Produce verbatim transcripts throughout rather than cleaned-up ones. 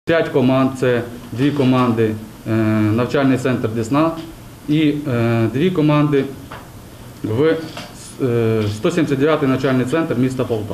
П'ять команд – це дві команди навчальний центр Десна і дві команди в сто сімдесят дев'ятий навчальний центр міста Полтава.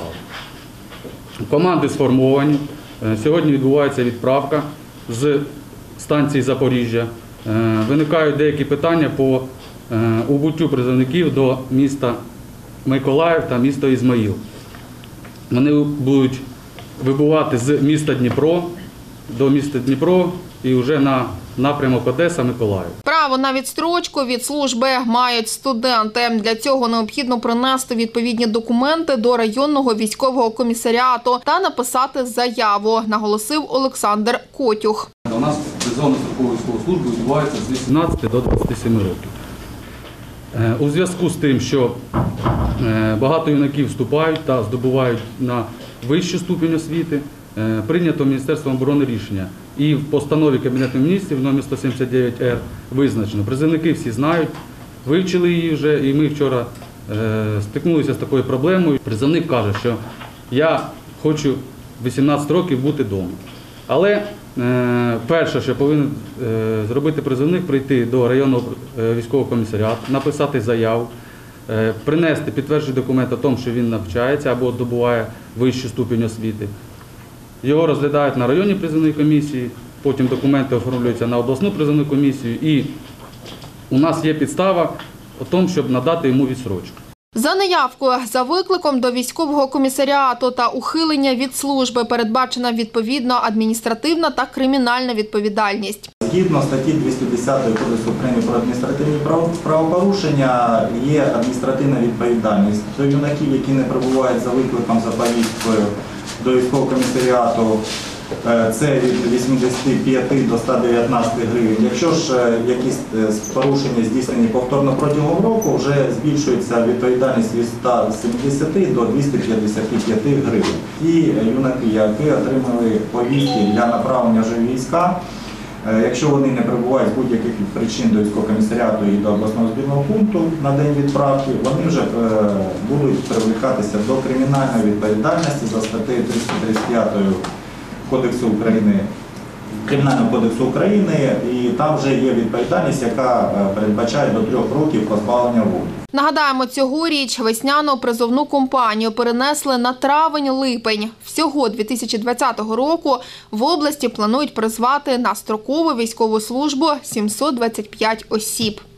Команди сформовані. Сьогодні відбувається відправка з станції Запоріжжя. Виникають деякі питання по убуттю призовників до міста Миколаїв та міста Ізмаїл. Вони будуть вибувати з міста Дніпро до міста Дніпро і вже на напрямок Одеса-Миколаїв. Право на відстрочку від служби мають студенти. Для цього необхідно принести відповідні документи до районного військового комісаріату та написати заяву, наголосив Олександр Котюх. У нас призовна строкова військова служба відбувається з вісімнадцяти до двадцяти семи років. У зв'язку з тим, що багато юнаків вступають та здобувають на вищу ступінь освіти, прийнято Міністерством оборони рішення. І в постанові Кабінету міністрів номер сто сімдесят дев'ять ер визначено. Призовники всі знають, вивчили її вже, і ми вчора стикнулися з такою проблемою. Призовник каже, що я хочу вісімнадцять років бути вдома. Але перше, що повинен зробити призовник, прийти до районного військового комісаріату, написати заяву, принести підтверджуючий документ о тому, що він навчається або здобуває вищу ступінь освіти. Його розглядають на районній призовній комісії, потім документи оформлюються на обласну призовну комісію, і у нас є підстава у тому, щоб надати йому відстрочку. За неявку за викликом до військового комісаріату та ухилення від служби передбачена відповідно адміністративна та кримінальна відповідальність. Згідно статті двісті десять Кодексу України про адміністративні правопорушення є адміністративна відповідальність. До юнаків, які не прибувають за викликом, за повісткою до військового комісаріату, це від вісімдесяти п'яти до ста дев'ятнадцяти гривень. Якщо ж якісь порушення здійснені повторно протягом року, вже збільшується відповідальність від ста сімдесяти до двохсот п'ятдесяти п'яти гривень. Ті юнаки, які отримали повістки для направлення вже в війська, якщо вони не прибувають з будь-яких причин до військового комісаріату і до обласного збірного пункту на день відправки, вони вже будуть привлекатися до кримінальної відповідальності за статтею триста тридцять п'ять Кодексу України, Кримінального кодексу України, і там вже є відповідальність, яка передбачає до трьох років позбавлення волі. Нагадаємо, цьогоріч весняну призовну кампанію перенесли на травень-липень. Всього дві тисячі двадцятого року в області планують призвати на строкову військову службу сімсот двадцять п'ять осіб.